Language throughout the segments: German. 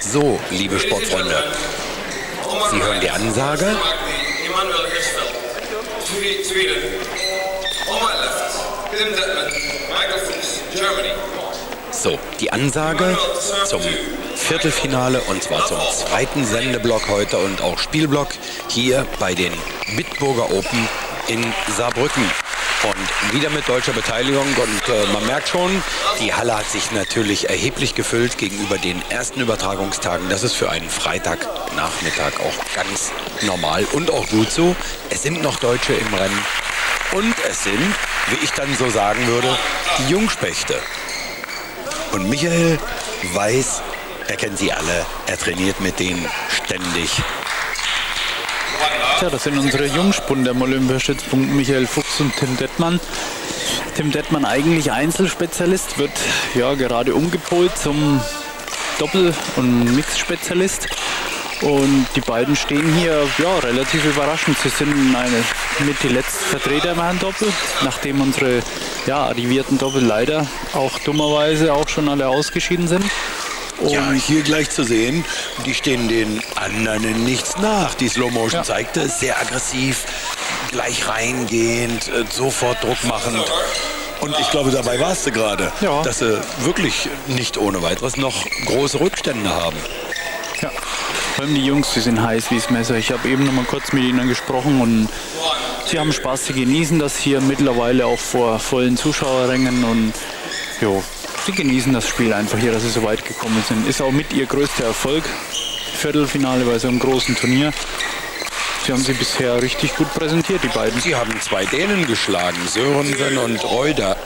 So, liebe Sportfreunde, Sie hören die Ansage. So, die Ansage zum Viertelfinale und zwar zum zweiten Sendeblock heute und auch Spielblock hier bei den Bitburger Open in Saarbrücken. Und wieder mit deutscher Beteiligung und man merkt schon, die Halle hat sich natürlich erheblich gefüllt gegenüber den ersten Übertragungstagen. Das ist für einen Freitagnachmittag auch ganz normal und auch gut so. Es sind noch Deutsche im Rennen und es sind, wie ich dann so sagen würde, die Jungspechte. Und Michael weiß, er kennt sie alle, er trainiert mit denen ständig. Tja, das sind unsere Jungspunde am Olympiastützpunkt Michael Fuchs und Tim Dettmann. Tim Dettmann eigentlich Einzelspezialist, wird ja gerade umgepolt zum Doppel- und Mix-Spezialist. Und die beiden stehen hier ja, relativ überraschend. Sie sind mit die letzten Vertreter im Herren-Doppel, nachdem unsere ja, arrivierten Doppel leider auch dummerweise auch schon alle ausgeschieden sind. Und ja, hier gleich zu sehen, die stehen den anderen in nichts nach. Die Slow Motion zeigte es, sehr aggressiv, gleich reingehend, sofort Druck machend. Und ich glaube, dabei war es gerade, dass sie wirklich nicht ohne weiteres noch große Rückstände haben. Ja, vor allem die Jungs, die sind heiß wie das Messer. Ich habe eben noch mal kurz mit ihnen gesprochen und sie haben Spaß, sie genießen das hier mittlerweile auch vor vollen Zuschauerrängen und jo. Sie genießen das Spiel einfach hier, dass sie so weit gekommen sind. Ist auch mit ihr größter Erfolg. Viertelfinale bei so einem großen Turnier. Sie haben sie bisher richtig gut präsentiert, die beiden. Sie haben zwei Dänen geschlagen, Sörensen und Reukja.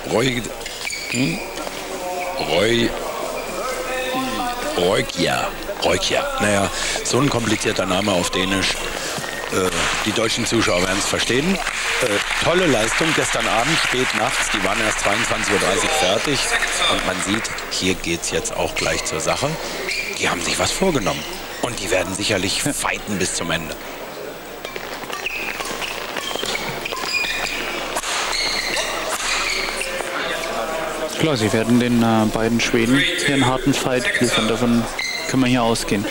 Naja, so ein komplizierter Name auf Dänisch. Die deutschen Zuschauer werden es verstehen. Tolle Leistung gestern Abend, spät nachts. Die waren erst 22:30 Uhr fertig. Und man sieht, hier geht es jetzt auch gleich zur Sache. Die haben sich was vorgenommen. Und die werden sicherlich fighten bis zum Ende. Klar, sie werden den beiden Schweden hier einen harten Fight liefern. Davon können wir hier ausgehen.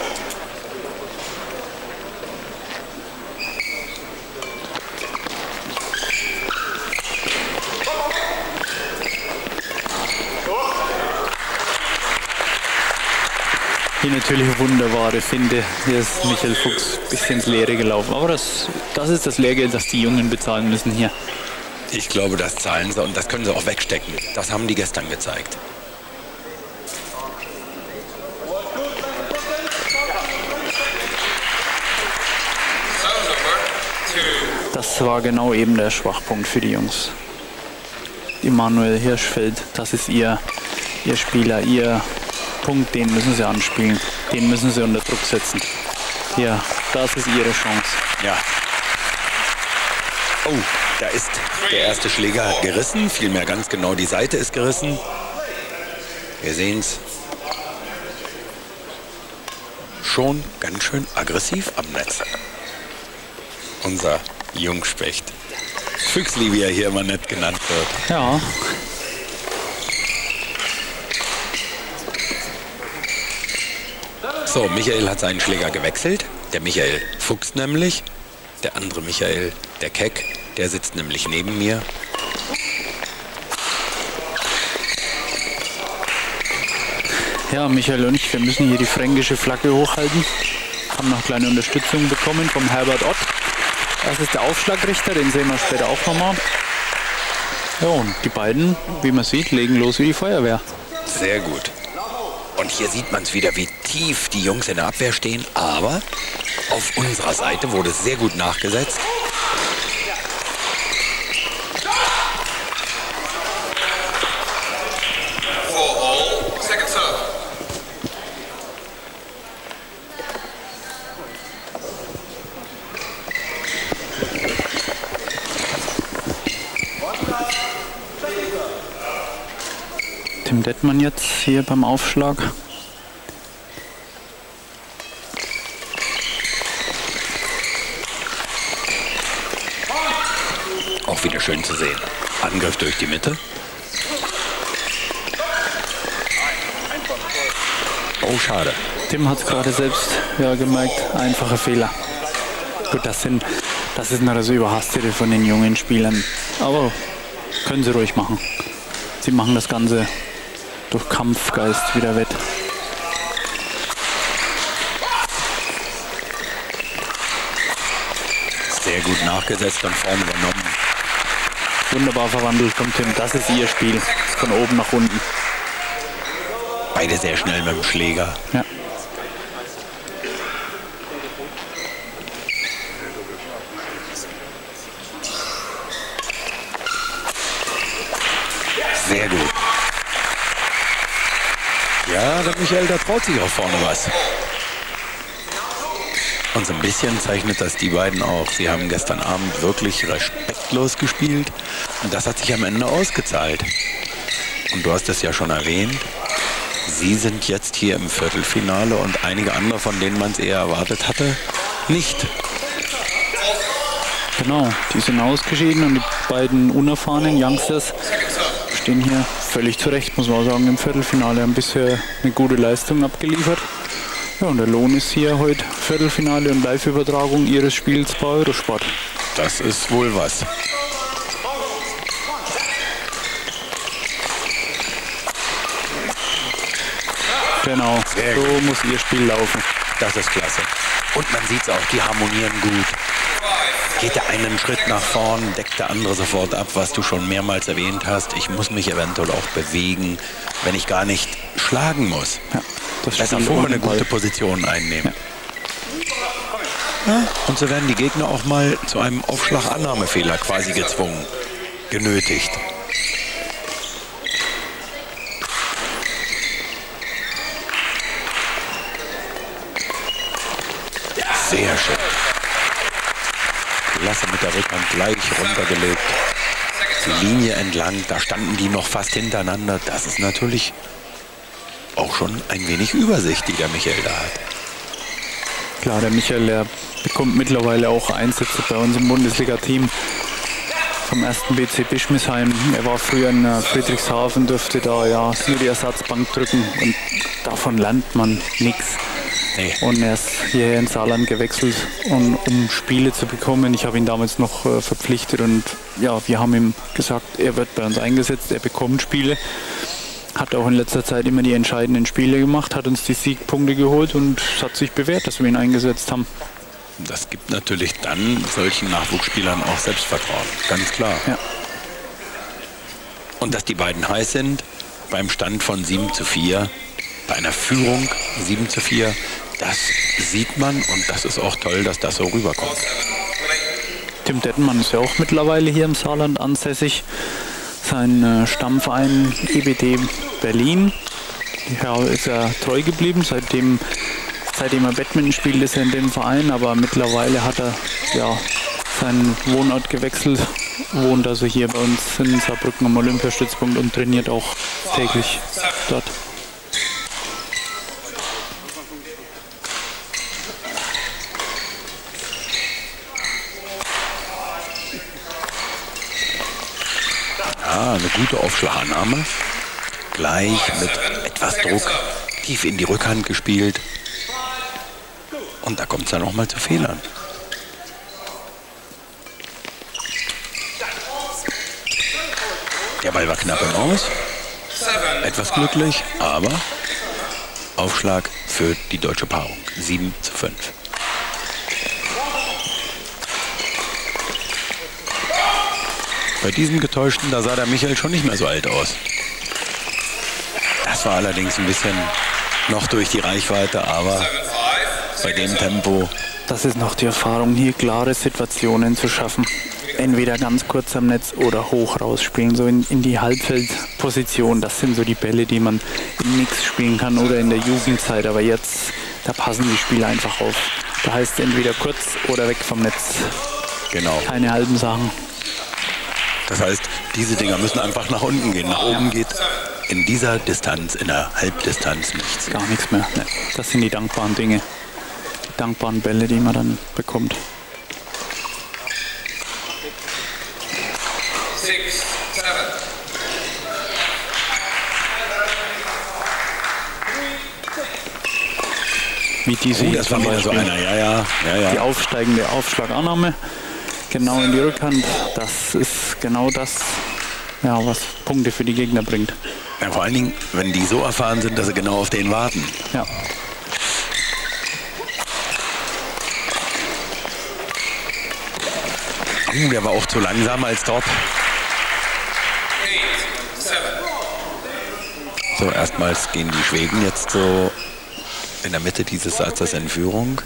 Die natürliche Wunderware finde, hier ist Michael Fuchs ein bisschen ins Leere gelaufen. Aber das ist das Lehrgeld, das die Jungen bezahlen müssen hier. Ich glaube, das zahlen sie und das können sie auch wegstecken. Das haben die gestern gezeigt. Das war genau eben der Schwachpunkt für die Jungs. Emanuel Hirschfeld, das ist ihr Spieler, ihr Punkt, den müssen sie anspielen. Den müssen sie unter Druck setzen. Ja, das ist ihre Chance. Ja. Oh, da ist der erste Schläger gerissen. Vielmehr ganz genau die Seite ist gerissen. Wir sehen es. Schon ganz schön aggressiv am Netz. Unser Jungspecht. Füchsli, wie er hier immer nett genannt wird. Ja. So, Michael hat seinen Schläger gewechselt. Der Michael Fuchs nämlich. Der andere Michael, der Keck, der sitzt nämlich neben mir. Ja, Michael und ich, wir müssen hier die fränkische Flagge hochhalten. Haben noch kleine Unterstützung bekommen vom Herbert Ott. Das ist der Aufschlagrichter, den sehen wir später auch nochmal. Ja, und die beiden, wie man sieht, legen los wie die Feuerwehr. Sehr gut. Und hier sieht man es wieder, wie tief die Jungs in der Abwehr stehen. Aber auf unserer Seite wurde sehr gut nachgesetzt. Tim Dettmann jetzt hier beim Aufschlag. Auch wieder schön zu sehen. Angriff durch die Mitte. Oh, schade. Tim hat es gerade selbst gemerkt, einfache Fehler. Gut, das ist noch das Überhastete von den jungen Spielern. Aber können sie ruhig machen. Sie machen das Ganze durch Kampfgeist wieder wett. Sehr gut nachgesetzt und Form übernommen. Wunderbar verwandelt von Tim. Das ist ihr Spiel. Von oben nach unten. Beide sehr schnell mit dem Schläger. Ja. Sehr gut. Ja, der Michael, der traut sich auch vorne was. Und so ein bisschen zeichnet das die beiden auch. Sie haben gestern Abend wirklich respektlos gespielt. Und das hat sich am Ende ausgezahlt. Und du hast es ja schon erwähnt. Sie sind jetzt hier im Viertelfinale und einige andere, von denen man es eher erwartet hatte, nicht. Genau, die sind ausgeschieden und die beiden unerfahrenen Youngsters stehen hier völlig zurecht, muss man auch sagen, im Viertelfinale. Haben bisher eine gute Leistung abgeliefert. Ja, und der Lohn ist hier heute Viertelfinale und Live-Übertragung ihres Spiels bei Eurosport. Das ist wohl was. Genau, so muss ihr Spiel laufen. Das ist klasse. Und man sieht es auch, die harmonieren gut. Geht der einen Schritt nach vorn, deckt der andere sofort ab, was du schon mehrmals erwähnt hast. Ich muss mich eventuell auch bewegen, wenn ich gar nicht schlagen muss. Ja, das besser Spiel vorher eine ohne gute Ball. Position einnehmen. Ja, und so werden die Gegner auch mal zu einem Aufschlagannahmefehler quasi gezwungen, genötigt. Sehr schön. Klasse mit der Rückhand gleich runtergelegt. Die Linie entlang, da standen die noch fast hintereinander. Das ist natürlich auch schon ein wenig Übersicht, die der Michael da hat. Klar, der Michael, der bekommt mittlerweile auch Einsätze bei uns im Bundesliga-Team vom 1. BC Bischmisheim. Er war früher in Friedrichshafen, durfte da ja nur die Ersatzbank drücken und davon lernt man nichts. Nee. Und er ist hierher ins Saarland gewechselt, um Spiele zu bekommen. Ich habe ihn damals noch verpflichtet und ja, wir haben ihm gesagt, er wird bei uns eingesetzt, er bekommt Spiele. Hat auch in letzter Zeit immer die entscheidenden Spiele gemacht, hat uns die Siegpunkte geholt und es hat sich bewährt, dass wir ihn eingesetzt haben. Das gibt natürlich dann solchen Nachwuchsspielern auch Selbstvertrauen, ganz klar. Ja. Und dass die beiden heiß sind, beim Stand von 7:4, bei einer Führung 7:4, das sieht man und das ist auch toll, dass das so rüberkommt. Tim Dettenmann ist ja auch mittlerweile hier im Saarland ansässig. Sein Stammverein EBD Berlin. Ja, ist er treu geblieben, seitdem er Badminton spielt, ist er in dem Verein, aber mittlerweile hat er ja seinen Wohnort gewechselt, wohnt also hier bei uns in Saarbrücken am Olympiastützpunkt und trainiert auch täglich dort. Eine gute Aufschlagannahme. Gleich mit etwas Druck tief in die Rückhand gespielt. Und da kommt es dann auch mal zu Fehlern. Der Ball war knapp im Aus. Etwas glücklich, aber Aufschlag für die deutsche Paarung. 7:5. Bei diesem Getäuschten, da sah der Michael schon nicht mehr so alt aus. Das war allerdings ein bisschen noch durch die Reichweite, aber bei dem Tempo. Das ist noch die Erfahrung, hier klare Situationen zu schaffen. Entweder ganz kurz am Netz oder hoch rausspielen, so in die Halbfeldposition. Das sind so die Bälle, die man im Mix spielen kann oder in der Jugendzeit. Aber jetzt, da passen die Spieler einfach auf. Da heißt es entweder kurz oder weg vom Netz. Genau. Keine halben Sachen. Das heißt, diese Dinger müssen einfach nach unten gehen. Nach oben geht in dieser Distanz, in der Halbdistanz nichts. Gar nichts mehr. Nee. Das sind die dankbaren Dinge. Die dankbaren Bälle, die man dann bekommt. 6, 7. wie diese hier das war zum wieder so Beispiel. einer, ja. Die aufsteigende Aufschlagannahme, genau in die Rückhand, das ist genau das, ja, was Punkte für die Gegner bringt. Ja, vor allen Dingen, wenn die so erfahren sind, dass sie genau auf den warten. Ja. Der war auch zu langsam als Drop. So, erstmals gehen die Schweden jetzt so in der Mitte dieses Satzes in Führung.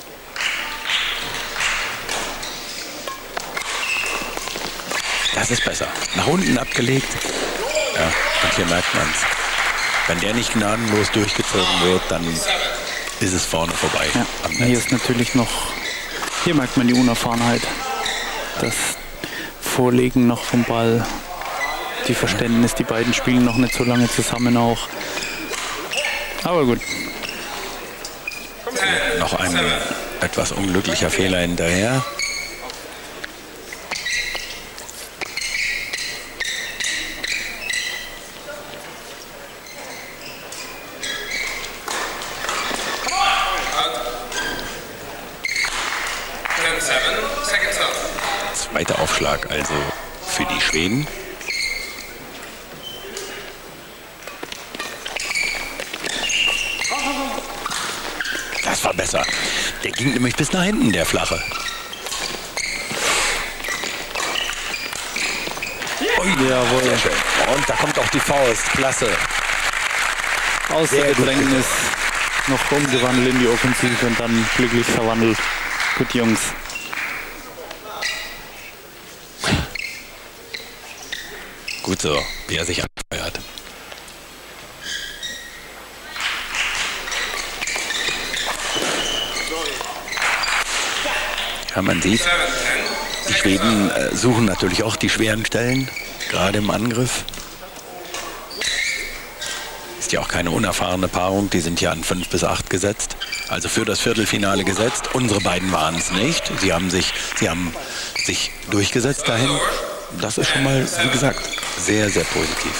Das ist besser. Nach unten abgelegt. Ja, und hier merkt man es. Wenn der nicht gnadenlos durchgezogen wird, dann ist es vorne vorbei. Ja. Am Hier Netz. ist natürlich noch, hier merkt man die Unerfahrenheit. Das Vorlegen noch vom Ball, die Verständnis, die beiden spielen noch nicht so lange zusammen auch. Aber gut. Noch ein etwas unglücklicher Fehler hinterher. Zweiter Aufschlag also für die Schweden. Das war besser. Der ging nämlich bis nach hinten, der flache. Ui, Jawohl. sehr schön. Und da kommt auch die Faust. Klasse. Aus der Sehr gut Bedrängnis noch umgewandelt in die Offensive und dann glücklich verwandelt. Gut, Jungs. Gut so, wie er sich anfeuert. Ja, man sieht, die Schweden suchen natürlich auch die schweren Stellen, gerade im Angriff. Ist ja auch keine unerfahrene Paarung, die sind ja an 5 bis 8 gesetzt. Also für das Viertelfinale gesetzt. Unsere beiden waren es nicht. Sie haben sich durchgesetzt dahin. Das ist schon mal, wie gesagt, sehr, sehr positiv.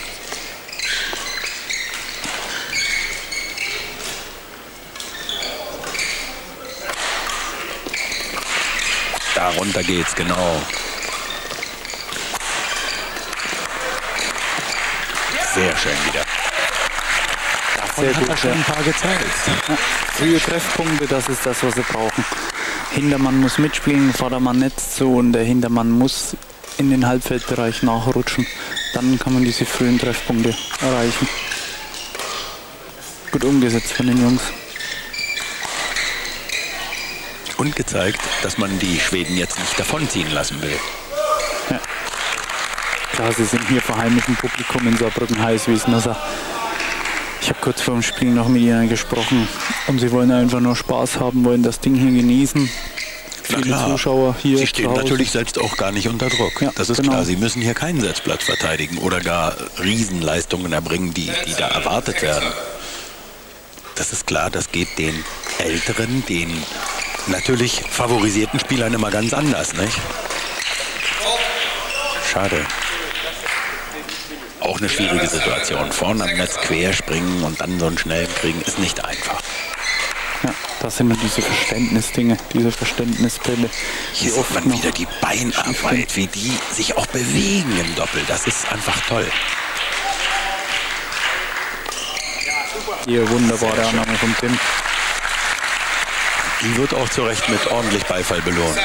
Da runter geht's, genau. Sehr schön wieder. Sehr Hat gut, er schon ja. ein paar gezeigt. Ja, frühe Treffpunkte, das ist das, was wir brauchen. Hintermann muss mitspielen, Vordermann nicht so und der Hintermann muss in den Halbfeldbereich nachrutschen. Dann kann man diese frühen Treffpunkte erreichen. Gut umgesetzt von den Jungs. Und gezeigt, dass man die Schweden jetzt nicht davonziehen lassen will. Ja. Klar, sie sind hier vor heimischem Publikum in Saarbrücken heiß wie das Messer. Ich habe kurz vor dem Spiel noch mit ihnen gesprochen und sie wollen einfach nur Spaß haben, wollen das Ding hier genießen. Na Viele klar. Zuschauer hier. Sie stehen zu Hause. natürlich selbst auch gar nicht unter Druck. Ja, das ist genau. klar. Sie müssen hier keinen Setzplatz verteidigen oder gar Riesenleistungen erbringen, die da erwartet werden. Das ist klar, das geht den älteren, den natürlich favorisierten Spielern immer ganz anders, nicht? Schade. Auch eine schwierige Situation. Vorne am Netz querspringen und dann so einen schnellen kriegen, ist nicht einfach. Ja, das sind nur diese Verständnisdinge, diese Verständnisbälle. Hier die sieht oft man noch wieder die Beinarbeit, wie die sich auch bewegen im Doppel. Das ist einfach toll. Hier wunderbare Annahme von Tim. Die wird auch zu Recht mit ordentlich Beifall belohnt.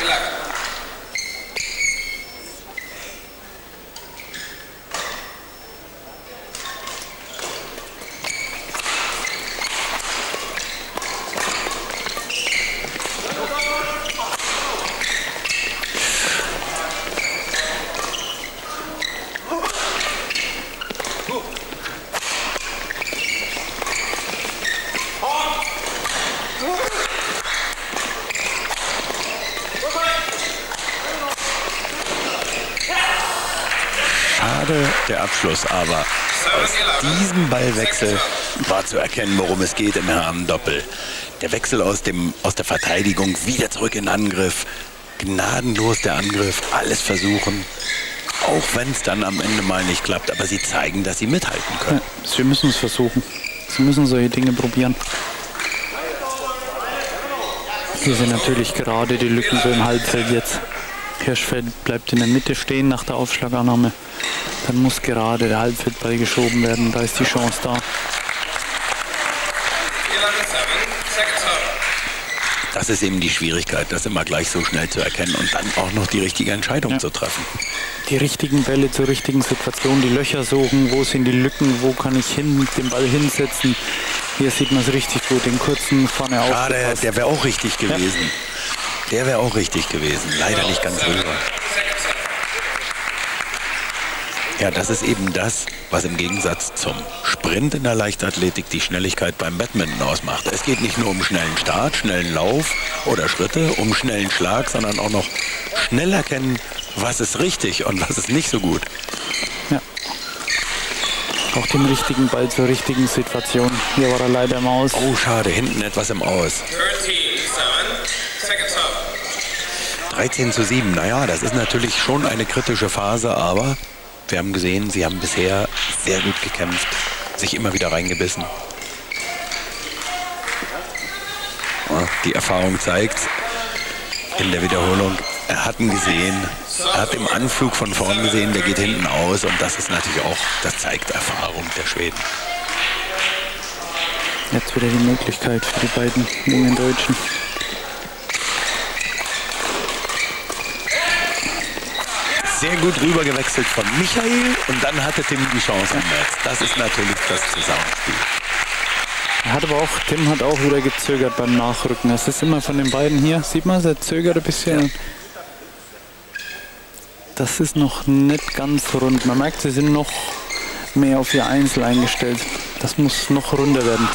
Schade der Abschluss, aber aus diesem Ballwechsel war zu erkennen, worum es geht im Herren-Doppel. Der Wechsel aus der Verteidigung wieder zurück in den Angriff. Gnadenlos der Angriff, alles versuchen. Auch wenn es dann am Ende mal nicht klappt, aber sie zeigen, dass sie mithalten können. Ja, sie müssen es versuchen. Sie müssen solche Dinge probieren. Hier sind natürlich gerade die Lücken so im Halbfeld jetzt. Hirschfeld bleibt in der Mitte stehen nach der Aufschlagannahme. Dann muss gerade der Halbfeldball geschoben werden. Da ist die Chance da. Das ist eben die Schwierigkeit, das immer gleich so schnell zu erkennen und dann auch noch die richtige Entscheidung zu treffen. Die richtigen Bälle zur richtigen Situation, die Löcher suchen, wo sind die Lücken, wo kann ich den Ball hinsetzen. Hier sieht man es richtig gut, den kurzen vorne auf. Schade, der wäre auch richtig gewesen. Ja. Der wäre auch richtig gewesen, leider nicht ganz rüber. Ja, das ist eben das, was im Gegensatz zum Sprint in der Leichtathletik die Schnelligkeit beim Badminton ausmacht. Es geht nicht nur um schnellen Start, schnellen Lauf oder Schritte, um schnellen Schlag, sondern auch noch schnell erkennen, was ist richtig und was ist nicht so gut. Ja. Auch den richtigen Ball zur richtigen Situation. Hier war er leider im Aus. Oh, schade, hinten etwas im Aus. 13:7, naja, das ist natürlich schon eine kritische Phase, aber wir haben gesehen, sie haben bisher sehr gut gekämpft, sich immer wieder reingebissen. Ja, die Erfahrung zeigt in der Wiederholung, er hat ihn gesehen, er hat im Anflug von vorn gesehen, der geht hinten aus und das ist natürlich auch, das zeigt Erfahrung der Schweden. Jetzt wieder die Möglichkeit für die beiden jungen Deutschen. Sehr gut rübergewechselt von Michael und dann hatte Tim die Chance am Netz. Das ist natürlich das Zusammenspiel. Tim hat auch wieder gezögert beim Nachrücken. Es ist immer von den beiden hier, sieht man, er zögert ein bisschen. Ja. Das ist noch nicht ganz rund. Man merkt, sie sind noch mehr auf ihr Einzel eingestellt. Das muss noch runder werden.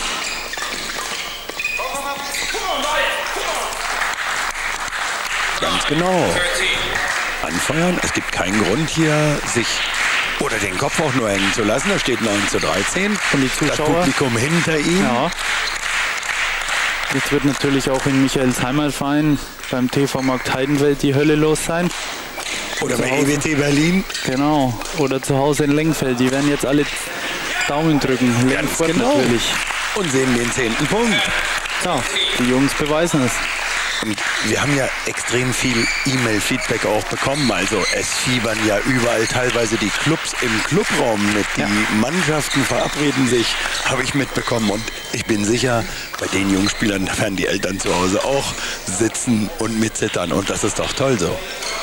Ganz genau. Anfeuern. Es gibt keinen Grund hier, sich oder den Kopf auch nur hängen zu lassen. Da steht 9:13. Und die Zuschauer. Das Publikum hinter ihm. Ja. Jetzt wird natürlich auch in Michaels Heimatverein beim TV Markt Heidenfeld die Hölle los sein. Oder bei EWT Berlin. Genau. Oder zu Hause in Lengfeld. Die werden jetzt alle Daumen drücken. Ganz genau. Natürlich. Und sehen den 10. Punkt. Ja, die Jungs beweisen es. Und wir haben ja extrem viel E-Mail-Feedback auch bekommen. Also es fiebern ja überall teilweise die Clubs im Clubraum mit. Die Mannschaften verabreden sich, habe ich mitbekommen. Und ich bin sicher, bei den Jungspielern werden die Eltern zu Hause auch sitzen und mitzittern. Und das ist doch toll so.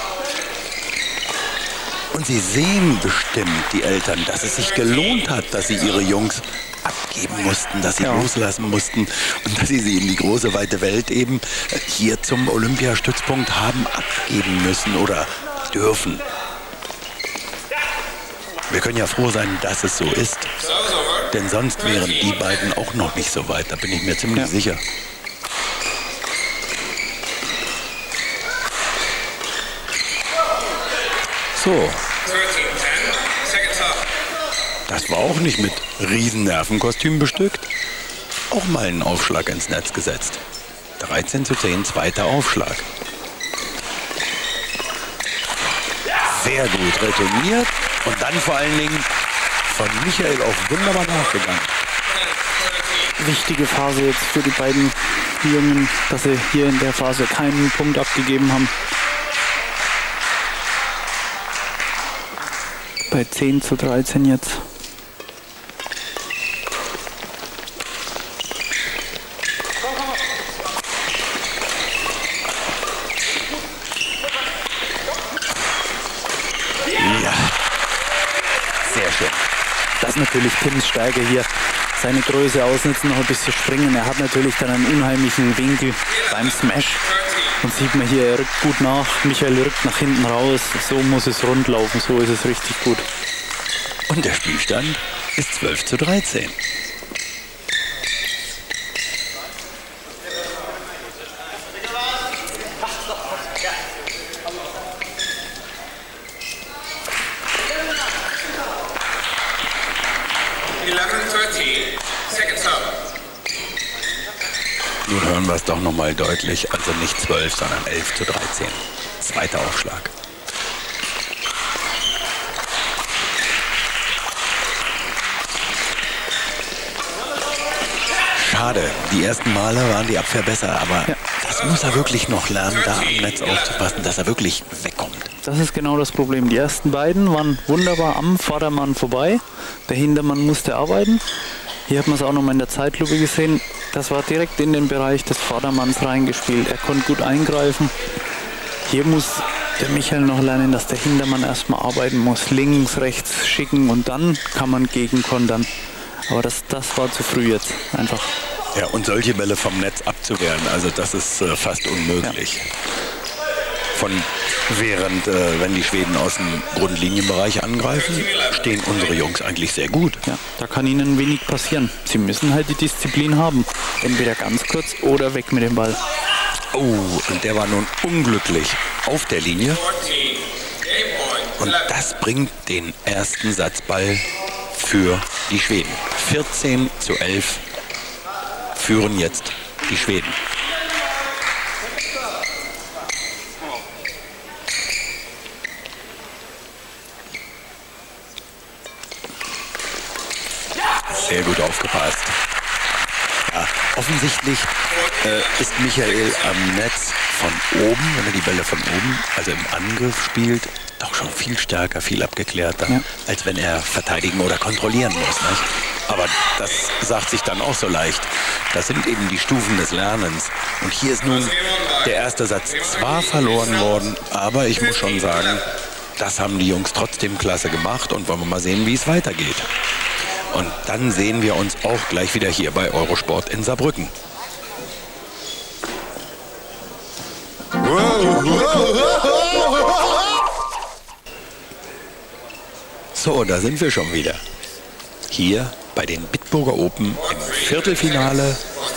Und sie sehen bestimmt, die Eltern, dass es sich gelohnt hat, dass sie ihre Jungs abgeben mussten, dass sie loslassen mussten und dass sie in die große, weite Welt eben hier zum Olympiastützpunkt haben abgeben müssen oder dürfen. Wir können ja froh sein, dass es so ist, denn sonst wären die beiden auch noch nicht so weit, da bin ich mir ziemlich sicher. So. Das war auch nicht mit riesen Nervenkostüm bestückt. Auch mal einen Aufschlag ins Netz gesetzt. 13:10, zweiter Aufschlag. Sehr gut retourniert und dann vor allen Dingen von Michael auch wunderbar nachgegangen. Wichtige Phase jetzt für die beiden Jungen, dass sie hier in der Phase keinen Punkt abgegeben haben. Bei 10:13 jetzt. Ja, sehr schön. Das ist natürlich Tims Stärke hier. Seine Größe ausnutzen, noch ein bisschen springen. Er hat natürlich dann einen unheimlichen Winkel beim Smash. Und sieht man hier, er rückt gut nach. Michael rückt nach hinten raus. So muss es rund laufen, so ist es richtig gut. Und der Spielstand ist 12:13. Nun hören wir es doch nochmal deutlich, also nicht 12, sondern 11:13. Zweiter Aufschlag. Schade, die ersten Male waren die Abwehr besser, aber Das muss er wirklich noch lernen, da am Netz aufzupassen, dass er wirklich wegkommt. Das ist genau das Problem. Die ersten beiden waren wunderbar am Vordermann vorbei. Der Hintermann musste arbeiten. Hier hat man es auch nochmal in der Zeitlupe gesehen. Das war direkt in den Bereich des Vordermanns reingespielt. Er konnte gut eingreifen. Hier muss der Michael noch lernen, dass der Hintermann erstmal arbeiten muss. Links, rechts schicken und dann kann man gegenkontern. Aber das war zu früh jetzt einfach. Ja, und solche Bälle vom Netz abzuwehren, also das ist fast unmöglich. Ja. Während, wenn die Schweden aus dem Grundlinienbereich angreifen, stehen unsere Jungs eigentlich sehr gut. Ja, da kann ihnen wenig passieren. Sie müssen halt die Disziplin haben. Entweder ganz kurz oder weg mit dem Ball. Oh, und der war nun unglücklich auf der Linie. Und das bringt den ersten Satzball für die Schweden. 14:11 führen jetzt die Schweden. Sehr gut aufgepasst. Ja, offensichtlich ist Michael am Netz von oben, wenn er die Bälle von oben, also im Angriff spielt, doch schon viel stärker, viel abgeklärter, ja, als wenn er verteidigen oder kontrollieren muss. Nicht? Aber das sagt sich dann auch so leicht. Das sind eben die Stufen des Lernens. Und hier ist nun der erste Satz zwar verloren worden, aber ich muss schon sagen, das haben die Jungs trotzdem klasse gemacht und wollen wir mal sehen, wie es weitergeht. Und dann sehen wir uns auch gleich wieder hier bei Eurosport in Saarbrücken. So, da sind wir schon wieder. Hier bei den Bitburger Open im Viertelfinale.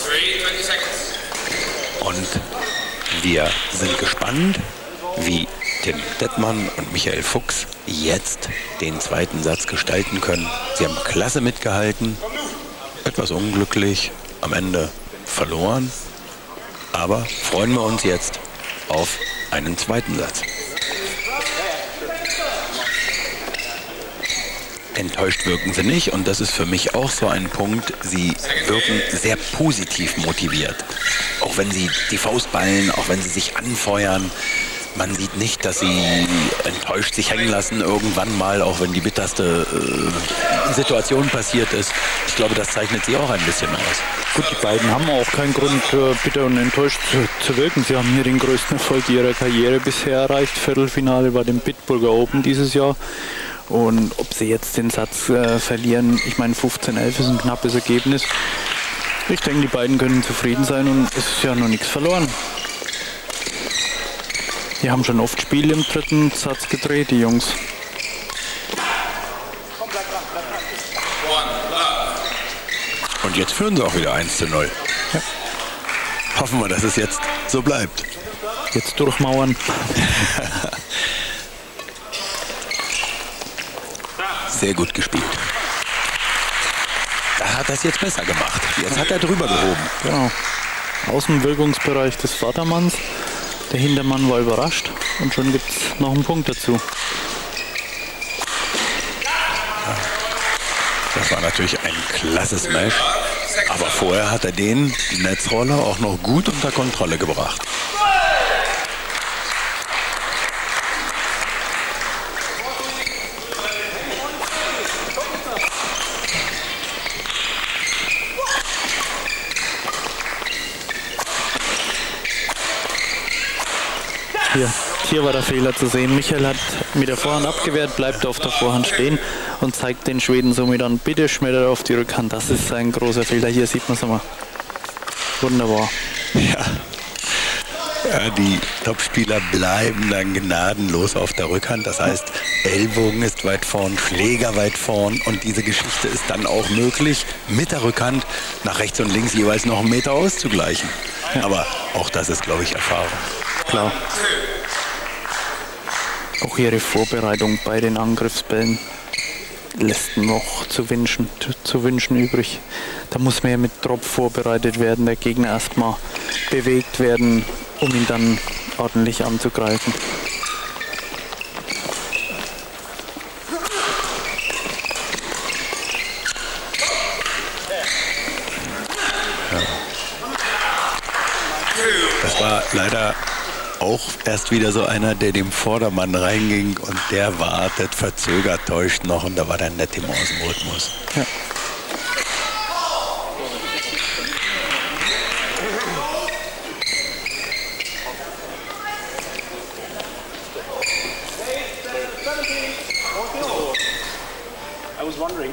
Und wir sind gespannt, wie Tim Dettmann und Michael Fuchs jetzt den zweiten Satz gestalten können. Sie haben klasse mitgehalten, etwas unglücklich, am Ende verloren, aber freuen wir uns jetzt auf einen zweiten Satz. Enttäuscht wirken sie nicht und das ist für mich auch so ein Punkt. Sie wirken sehr positiv motiviert. Auch wenn sie die Faust ballen, auch wenn sie sich anfeuern. Man sieht nicht, dass sie enttäuscht sich hängen lassen irgendwann mal, auch wenn die bitterste Situation passiert ist. Ich glaube, das zeichnet sie auch ein bisschen aus. Gut, die beiden haben auch keinen Grund, bitter und enttäuscht zu wirken. Sie haben hier den größten Erfolg ihrer Karriere bisher erreicht. Viertelfinale bei dem Bitburger Open dieses Jahr. Und ob sie jetzt den Satz verlieren, ich meine 15:11 ist ein knappes Ergebnis. Ich denke, die beiden können zufrieden sein und es ist ja noch nichts verloren. Die haben schon oft Spiele im dritten Satz gedreht, die Jungs. Und jetzt führen sie auch wieder 1:0. Ja. Hoffen wir, dass es jetzt so bleibt. Jetzt durchmauern. Sehr gut gespielt. Da hat er es jetzt besser gemacht. Jetzt hat er drüber gehoben. Genau. Aus dem Wirkungsbereich des Vordermanns. Der Hintermann war überrascht und schon gibt es noch einen Punkt dazu. Das war natürlich ein klasse Smash. Aber vorher hat er die Netzrolle auch noch gut unter Kontrolle gebracht. Hier war der Fehler zu sehen. Michael hat mit der Vorhand abgewehrt, bleibt auf der Vorhand stehen und zeigt den Schweden somit an, bitte schmettert auf die Rückhand. Das ist ein großer Fehler. Hier sieht man es nochmal. Wunderbar. Ja, die Topspieler bleiben dann gnadenlos auf der Rückhand. Das heißt, Ellbogen ist weit vorn, Schläger weit vorn und diese Geschichte ist dann auch möglich, mit der Rückhand nach rechts und links jeweils noch einen Meter auszugleichen. Ja. Aber auch das ist, glaube ich, Erfahrung. Klar. Auch ihre Vorbereitung bei den Angriffsbällen lässt noch zu wünschen übrig. Da muss mehr mit Drop vorbereitet werden, der Gegner erstmal bewegt werden, um ihn dann ordentlich anzugreifen. Das war leider auch erst wieder so einer, der dem Vordermann reinging und der wartet, verzögert, täuscht noch und da war dann der Tim aus dem Rhythmus. Ja. I was wondering.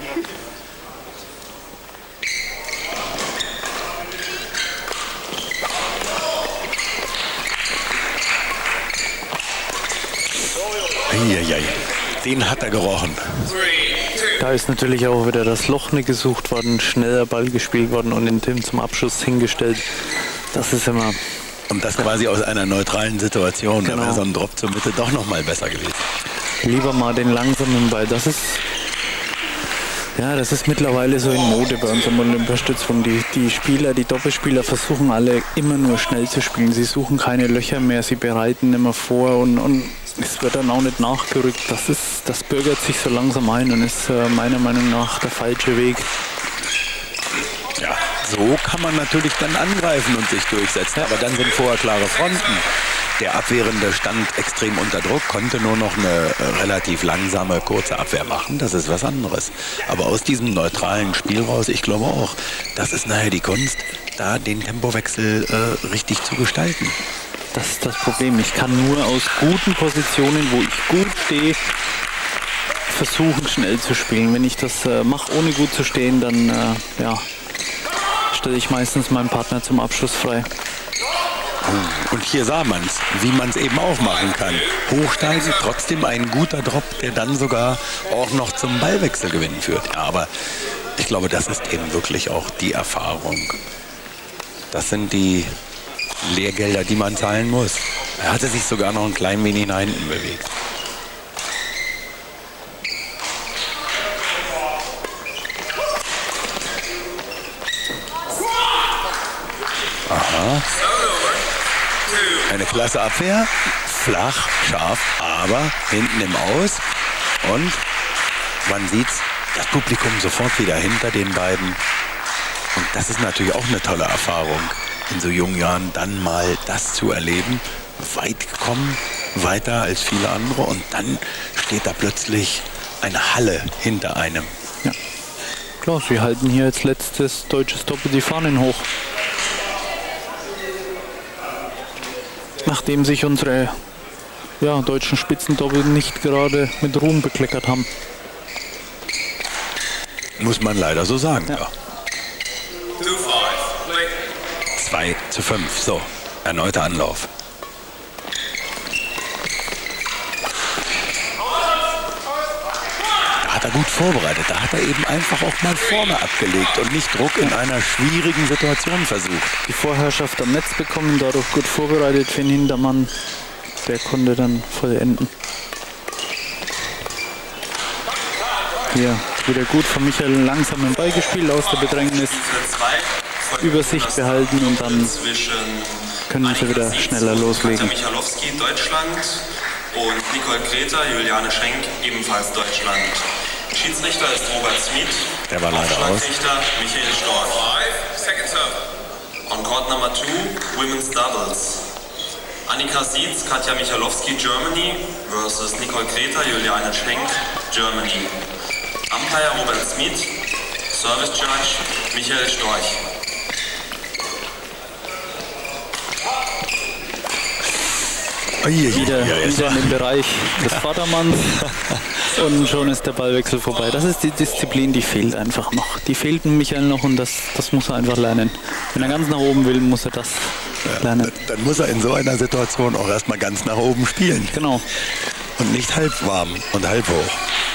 Eieiei, den hat er gerochen. Da ist natürlich auch wieder das Loch nicht gesucht worden, schneller Ball gespielt worden und den Tim zum Abschluss hingestellt. Das ist immer... Und das quasi aus einer neutralen Situation. Da wäre so ein Drop zur Mitte doch noch mal besser gewesen. Lieber mal den langsamen Ball. Das ist mittlerweile so in Mode bei unserem Olympiastützpunkt. Die Spieler, die Doppelspieler versuchen alle immer nur schnell zu spielen. Sie suchen keine Löcher mehr, sie bereiten immer vor und es wird dann auch nicht nachgerückt. Das bürgert sich so langsam ein und ist meiner Meinung nach der falsche Weg. Ja, so kann man natürlich dann angreifen und sich durchsetzen. Aber dann sind vorher klare Fronten. Der Abwehrende stand extrem unter Druck, konnte nur noch eine relativ langsame, kurze Abwehr machen. Das ist was anderes. Aber aus diesem neutralen Spiel raus, ich glaube auch, das ist nachher die Kunst, da den Tempowechsel richtig zu gestalten. Das ist das Problem. Ich kann nur aus guten Positionen, wo ich gut stehe, versuchen, schnell zu spielen. Wenn ich das mache, ohne gut zu stehen, dann stelle ich meistens meinen Partner zum Abschluss frei. Und hier sah man es, wie man es eben auch machen kann. Hochsteigen, trotzdem ein guter Drop, der dann sogar auch noch zum Ballwechselgewinn führt. Ja, aber ich glaube, das ist eben wirklich auch die Erfahrung. Das sind die Lehrgelder, die man zahlen muss. Er hatte sich sogar noch ein klein wenig nach hinten bewegt. Aha. Eine klasse Abwehr. Flach, scharf, aber hinten im Aus. Und man sieht das Publikum sofort wieder hinter den beiden. Und das ist natürlich auch eine tolle Erfahrung, in so jungen Jahren dann mal das zu erleben. Weit gekommen, weiter als viele andere. Und dann steht da plötzlich eine Halle hinter einem. Ja, klar, sie halten hier als letztes deutsches Doppel die Fahnen hoch. Nachdem sich unsere deutschen Spitzendoppel nicht gerade mit Ruhm bekleckert haben. Muss man leider so sagen, ja. 2:5. So, erneuter Anlauf. Da hat er gut vorbereitet. Da hat er eben einfach auch mal vorne abgelegt und nicht Druck in einer schwierigen Situation versucht. Die Vorherrschaft am Netz bekommen, dadurch gut vorbereitet für den Hintermann. Der konnte dann vollenden. Hier wieder gut von Michael langsam im Ball gespielt aus der Bedrängnis. Übersicht behalten und dann können sie wieder schneller loslegen. Michalowski, Deutschland, und Nicole Greta, Juliane Schenk, ebenfalls Deutschland. Schiedsrichter ist Robert Smith. Der war leider aus. Richter Michael Storch. On court number 2, Women's Doubles. Annika Sietz, Katja Michalowski, Germany versus Nicole Greta, Juliane Schenk, Germany. Umpire Robert Smith, Service Judge Michael Storch. Wieder im Bereich des Vordermanns und schon ist der Ballwechsel vorbei. Das ist die Disziplin, die fehlt einfach noch. Die fehlt Michael noch und das muss er einfach lernen. Wenn er ganz nach oben will, muss er das lernen. Dann muss er in so einer Situation auch erstmal ganz nach oben spielen. Genau. Und nicht halb warm und halb hoch.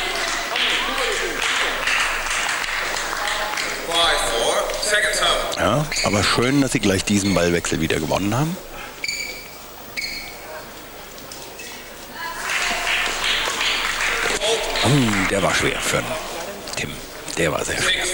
Ja, aber schön, dass sie gleich diesen Ballwechsel wieder gewonnen haben. Der war schwer für den Tim. Der war sehr schwer.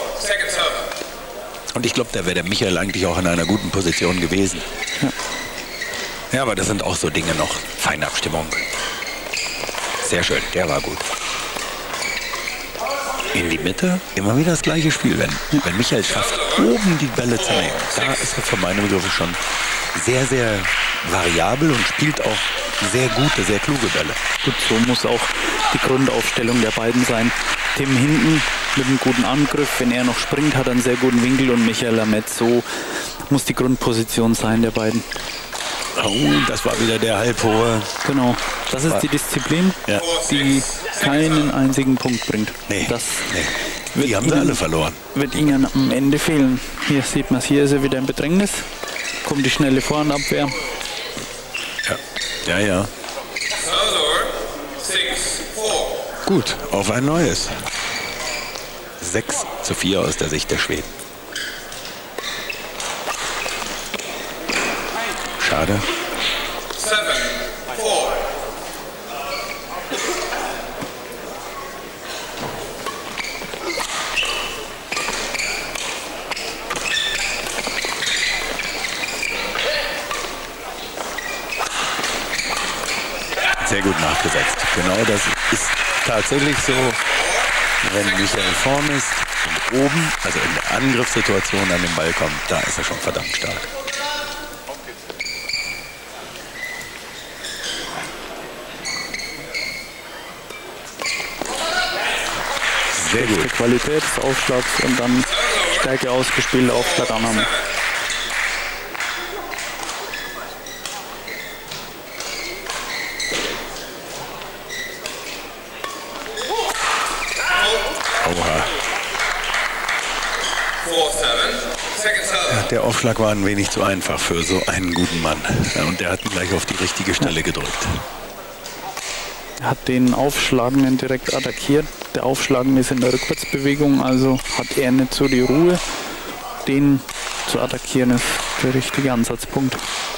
Und ich glaube, da wäre der Michael eigentlich auch in einer guten Position gewesen. Ja, aber das sind auch so Dinge noch. Feinabstimmung. Sehr schön, der war gut. in die Mitte, immer wieder das gleiche Spiel. Wenn Michael schafft, oben die Bälle zu nehmen, da ist er von meinem Begriff schon sehr, sehr variabel und spielt auch sehr gute, sehr kluge Bälle. Gut, so muss auch die Grundaufstellung der beiden sein. Tim hinten mit einem guten Angriff, wenn er noch springt, hat er einen sehr guten Winkel und Michael Lamette, so muss die Grundposition sein der beiden. Oh, das war wieder der halbhohe. Genau, das ist die Disziplin, die keinen einzigen Punkt bringt. Nee, das die haben sie alle verloren. Wird ihnen am Ende fehlen. Hier sieht man es, hier ist er wieder im Bedrängnis. Kommt die schnelle Vorhandabwehr. Ja. Gut, auf ein neues. 6:4 aus der Sicht der Schweden. Schade. 7-4. Sehr gut nachgesetzt. Genau, das ist tatsächlich so, wenn Michael vorn ist und oben, also in der Angriffssituation an den Ball kommt, da ist er schon verdammt stark. Sehr gut. Die Qualität des Aufschlags und dann Stärke ausgespielt, Aufschlagannahme. Oha. Ja, der Aufschlag war ein wenig zu einfach für so einen guten Mann. Ja, und der hat ihn gleich auf die richtige Stelle gedrückt. Er hat den Aufschlagenden direkt attackiert. Der Aufschlagende ist in der Rückwärtsbewegung, also hat er nicht so die Ruhe. Den zu attackieren ist der richtige Ansatzpunkt.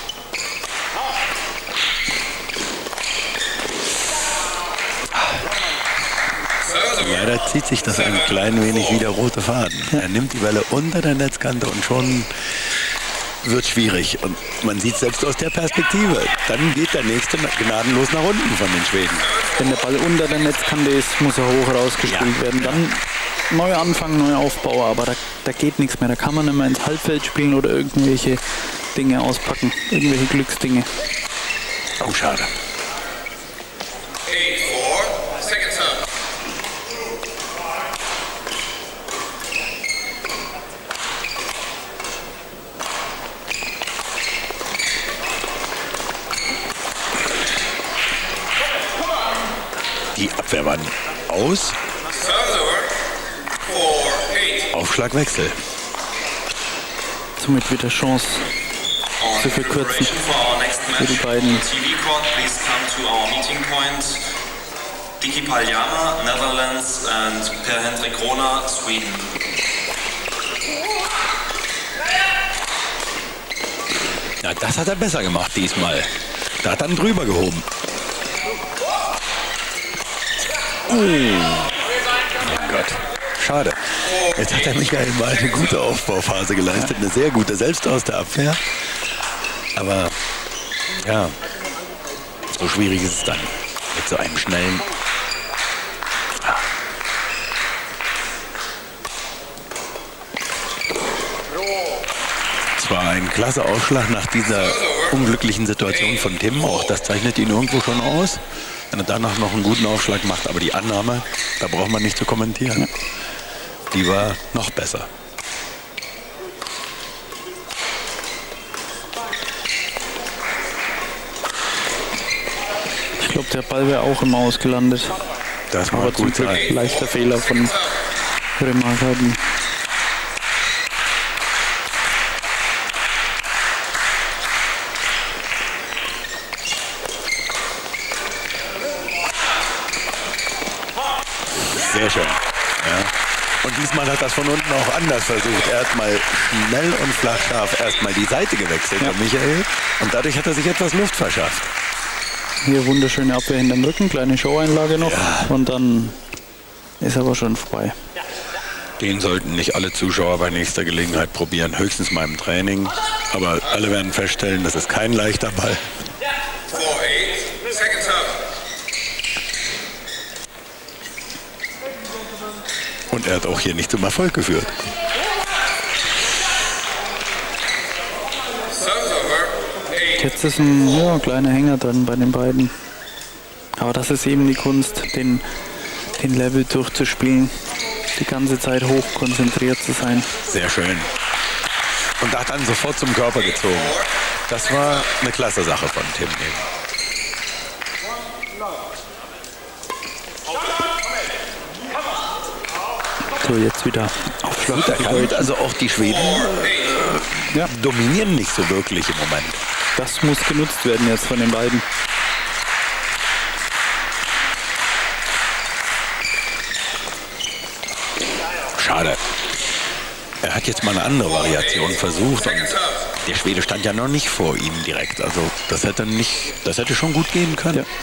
Leider zieht sich das ein klein wenig wie der rote Faden. Er nimmt die Bälle unter der Netzkante und schon wird schwierig. Und man sieht selbst aus der Perspektive, dann geht der nächste gnadenlos nach unten von den Schweden. Wenn der Ball unter der Netzkante ist, muss er hoch rausgespielt werden. Dann neuer Anfang, neuer Aufbau, aber da geht nichts mehr. Da kann man nicht mehr ins Halbfeld spielen oder irgendwelche Dinge auspacken, irgendwelche Glücksdinge. Oh, schade. 8-4, second serve. Die Abwehr war aus. Aufschlagwechsel. Somit wieder Chance zu verkürzen für die beiden. Dicky Paljama, Netherlands, and Per-Hendrik Rona, Sweden. Ja, das hat er besser gemacht diesmal. Da hat er ihn drüber gehoben. Oh mein Gott, schade. Jetzt hat der Michael mal eine gute Aufbauphase geleistet, eine sehr gute, selbst aus der Abwehr. Aber ja, so schwierig ist es dann mit so einem schnellen. Es war ein klasse Aufschlag nach dieser unglücklichen Situation von Tim. Auch das zeichnet ihn irgendwo schon aus. Wenn er danach noch einen guten Aufschlag macht, aber die Annahme, da braucht man nicht zu kommentieren. Die war noch besser. Ich glaube, der Ball wäre auch im Aus gelandet. Das war Aber gut zum Glück sein. leichter Fehler von Remarkadi. Sehr schön. Ja. Und diesmal hat das von unten auch anders versucht. Er hat mal schnell und flachscharf erstmal die Seite gewechselt von Michael. Und dadurch hat er sich etwas Luft verschafft. Hier wunderschöne Abwehr hinterm Rücken, kleine Show-Einlage noch. Ja. Und dann ist aber schon vorbei. Den sollten nicht alle Zuschauer bei nächster Gelegenheit probieren. Höchstens mal im Training. Aber alle werden feststellen, das ist kein leichter Ball. 4-8, second serve. Und er hat auch hier nicht zum Erfolg geführt. Jetzt ist ein kleiner Hänger drin bei den beiden. Aber das ist eben die Kunst, den Level durchzuspielen. Die ganze Zeit hoch konzentriert zu sein. Sehr schön. Und hat dann sofort zum Körper gezogen. Das war eine klasse Sache von Tim. So, jetzt wieder Aufschlag. Also auch die Schweden dominieren nicht so wirklich im Moment. Das muss genutzt werden jetzt von den beiden. Schade. Er hat jetzt mal eine andere Variation versucht und der Schwede stand ja noch nicht vor ihm direkt. Also das hätte schon gut gehen können. Ja.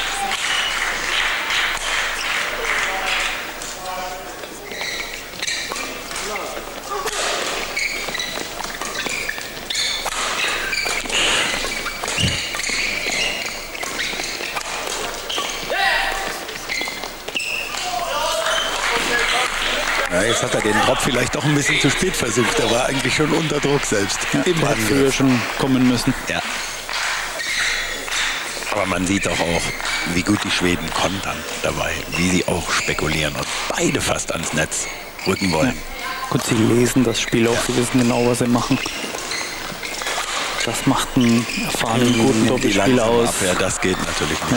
Jetzt hat er den Drop vielleicht auch ein bisschen zu spät versucht. Er war eigentlich schon unter Druck selbst. Im hätte früher schon kommen müssen. Ja. Aber man sieht doch auch, wie gut die Schweden kontern dabei. Wie sie auch spekulieren und beide fast ans Netz rücken wollen. Ja. Gut, sie lesen das Spiel auch. Sie wissen genau, was sie machen. Das macht einen erfahrenen, guten Doppelspieler aus. Abwehr, das geht natürlich nicht. Ja.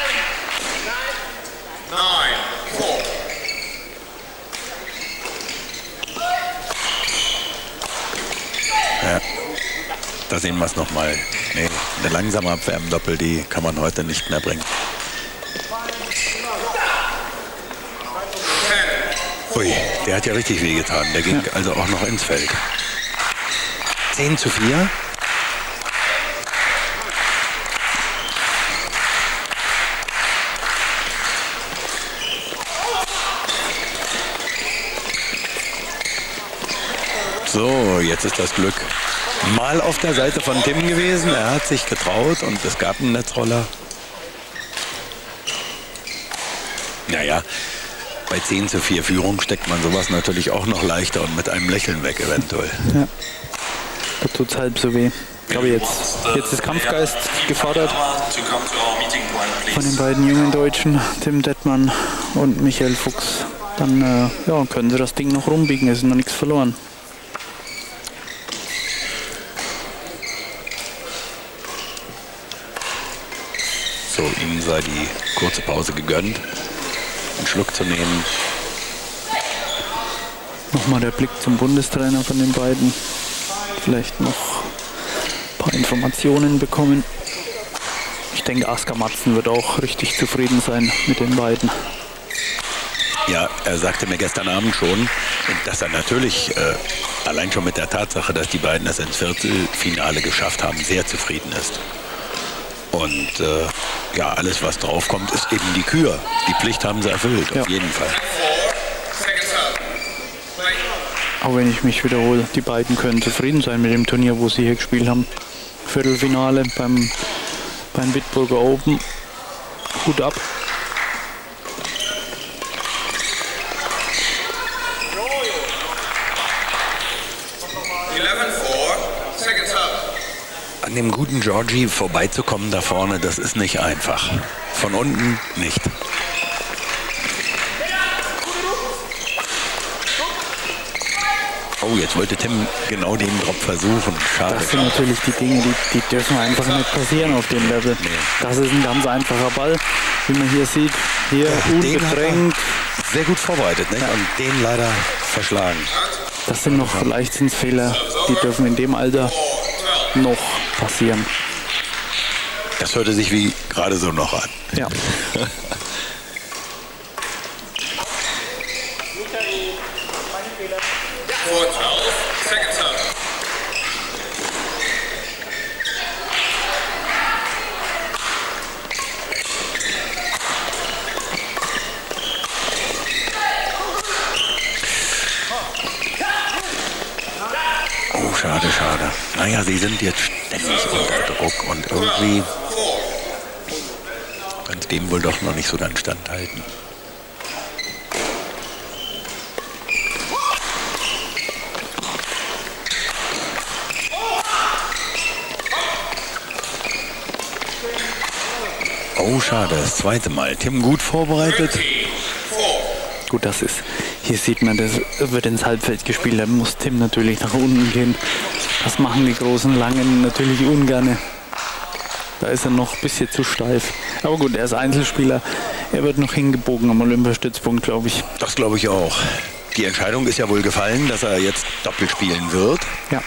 Ja, da sehen wir es nochmal. Nee, eine langsame Abwehr im Doppel, die kann man heute nicht mehr bringen. Ui, der hat ja richtig wehgetan. Der ging also auch noch ins Feld. 10:4. So, jetzt ist das Glück mal auf der Seite von Tim gewesen. Er hat sich getraut und es gab einen Netzroller. Naja, bei 10:4 Führung steckt man sowas natürlich auch noch leichter und mit einem Lächeln weg eventuell. Ja, da tut es halb so weh. Ich glaube, jetzt ist Kampfgeist gefordert von den beiden jungen Deutschen, Tim Dettmann und Michael Fuchs. Dann können sie das Ding noch rumbiegen, es ist noch nichts verloren. So, ihnen sei die kurze Pause gegönnt, einen Schluck zu nehmen. Nochmal der Blick zum Bundestrainer von den beiden. Vielleicht noch ein paar Informationen bekommen. Ich denke, Askar Matzen wird auch richtig zufrieden sein mit den beiden. Ja, er sagte mir gestern Abend schon, dass er natürlich allein schon mit der Tatsache, dass die beiden es ins Viertelfinale geschafft haben, sehr zufrieden ist. Und alles, was draufkommt, ist eben die Kür. Die Pflicht haben sie erfüllt, auf jeden Fall. Auch wenn ich mich wiederhole, die beiden können zufrieden sein mit dem Turnier, wo sie hier gespielt haben. Viertelfinale beim Bitburger Open. Hut ab. An dem guten Georgie vorbeizukommen da vorne, das ist nicht einfach. Von unten nicht. Oh, jetzt wollte Tim genau den Drop versuchen. Schade. Das sind natürlich die Dinge, die dürfen einfach nicht passieren auf dem Level. Nee. Das ist ein ganz einfacher Ball, wie man hier sieht. Hier unbedrängt. Sehr gut vorbereitet, ne? Und den leider verschlagen. Das sind noch Leichtsinnsfehler, die dürfen in dem Alter noch passieren. Das hörte sich wie gerade so noch an. Ja. Oh, schade, schade. Naja, sie sind jetzt ständig unter Druck und irgendwie kann es dem wohl doch noch nicht so ganz standhalten. Oh, schade, das zweite Mal. Tim gut vorbereitet. Gut, das ist. Hier sieht man, das wird ins Halbfeld gespielt. Da muss Tim natürlich nach unten gehen. Das machen die großen Langen natürlich ungerne. Da ist er noch ein bisschen zu steif. Aber gut, er ist Einzelspieler. Er wird noch hingebogen am Olympiastützpunkt, glaube ich. Das glaube ich auch. Die Entscheidung ist ja wohl gefallen, dass er jetzt doppelt spielen wird. Ja.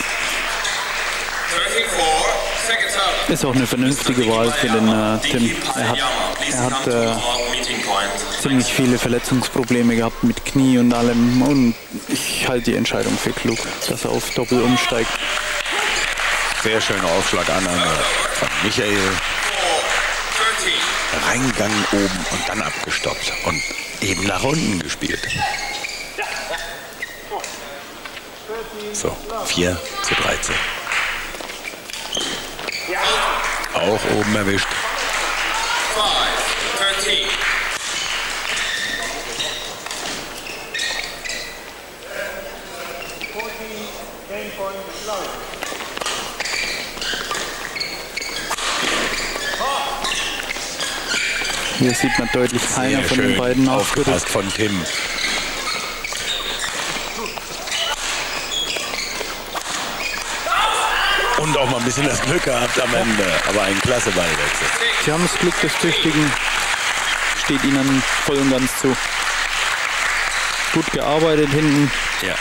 Ist auch eine vernünftige Wahl für den Tim. Er hat ziemlich viele Verletzungsprobleme gehabt mit Knie und allem. Und ich halte die Entscheidung für klug, dass er auf Doppel umsteigt. Sehr schöner Aufschlagannahme von Michael. Reingang oben und dann abgestoppt und eben nach unten gespielt. So, 4:13. Auch oben erwischt. 5-13. Hier sieht man deutlich keiner von den beiden aufgepasst von Tim. Und auch mal ein bisschen das Glück gehabt am Ende. Aber ein klasse Ballwechsel. Sie haben das Glück des Tüchtigen. Steht ihnen voll und ganz zu. Gut gearbeitet hinten. Ja.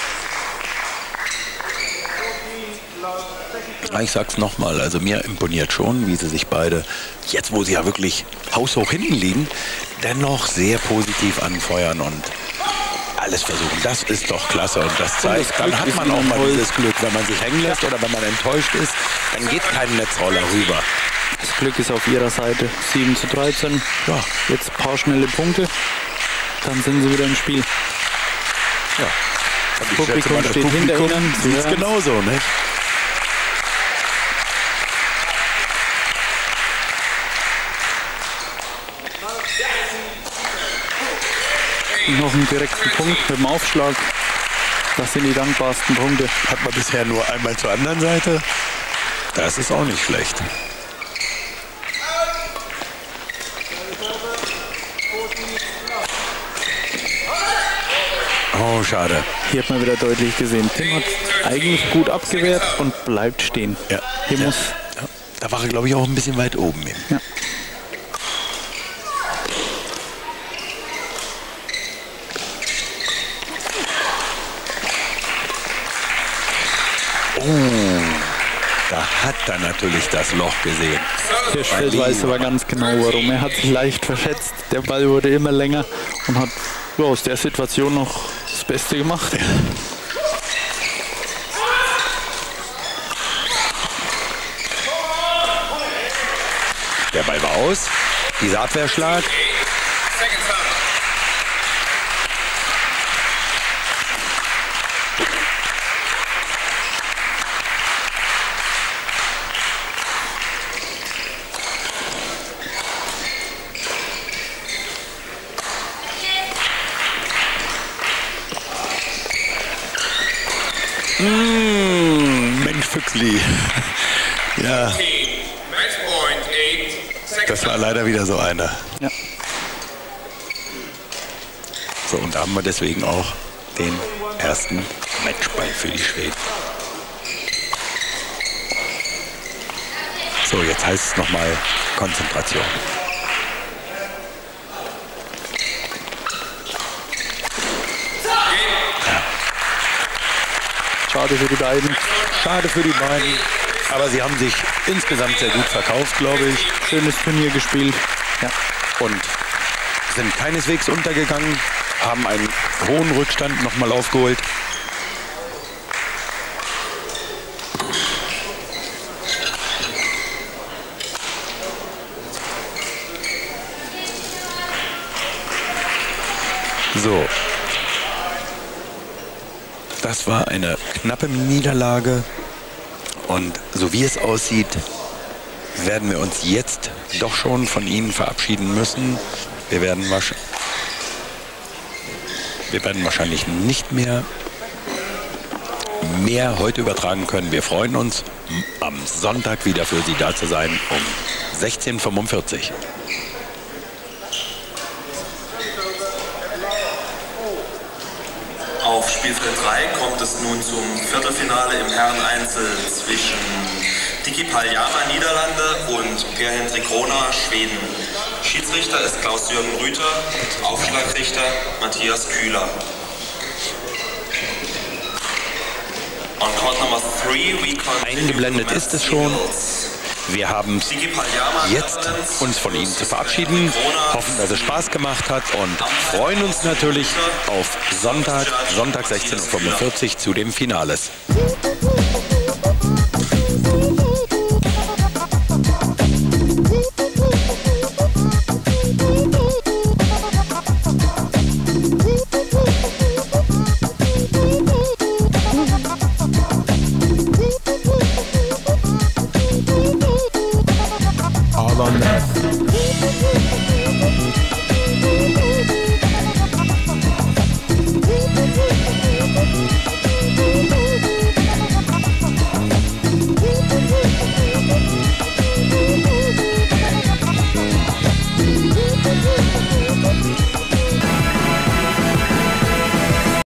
Ich sag's nochmal, also mir imponiert schon, wie sie sich beide, jetzt wo sie ja wirklich haushoch hinten liegen, dennoch sehr positiv anfeuern und alles versuchen. Das ist doch klasse und das zeigt, dann hat man auch mal dieses Glück, wenn man sich hängen lässt oder wenn man enttäuscht ist, dann geht kein Netzroller rüber. Das Glück ist auf ihrer Seite. 7:13. Ja, jetzt ein paar schnelle Punkte, dann sind sie wieder im Spiel. Ja. Das Publikum steht hinter ihnen. Sieht es genauso, ne? Noch einen direkten Punkt mit dem Aufschlag. Das sind die dankbarsten Punkte. Hat man bisher nur einmal zur anderen Seite. Das ist auch nicht schlecht. Oh, schade. Hier hat man wieder deutlich gesehen. Tim hat eigentlich gut abgewehrt und bleibt stehen. Ja. Hier muss. Ja. Da war er, glaube ich, auch ein bisschen weit oben. Ja. Da hat er natürlich das Loch gesehen. Hirschfeld weiß aber ganz genau warum. Er hat sich leicht verschätzt. Der Ball wurde immer länger und hat aus der Situation noch das Beste gemacht. Ja. Der Ball war aus. Dieser Abwehrschlag. Mensch, Füchsli. Ja. Das war leider wieder so einer. Ja. So, und da haben wir deswegen auch den ersten Matchball für die Schweden. So, jetzt heißt es nochmal Konzentration. Schade für die beiden. Schade für die beiden. Aber sie haben sich insgesamt sehr gut verkauft, glaube ich. Schönes Turnier gespielt. Ja. Und sind keineswegs untergegangen, haben einen hohen Rückstand nochmal aufgeholt. So. Das war eine knappe Niederlage und so wie es aussieht, werden wir uns jetzt doch schon von Ihnen verabschieden müssen. Wir werden wahrscheinlich nicht mehr mehr heute übertragen können. Wir freuen uns, am Sonntag wieder für Sie da zu sein um 16:45 Uhr. Auf Spielfeld 3 kommt es nun zum Viertelfinale im Herreneinzel zwischen Diki Paljama, Niederlande, und Per-Hendrik Rona, Schweden. Schiedsrichter ist Klaus-Jürgen Rüther, Aufschlagrichter Matthias Kühler. On court number 3, we continue. Eingeblendet ist es schon. Wir haben jetzt uns von Ihnen zu verabschieden, hoffen, dass es Spaß gemacht hat und freuen uns natürlich auf Sonntag 16:45 Uhr zu dem Finales.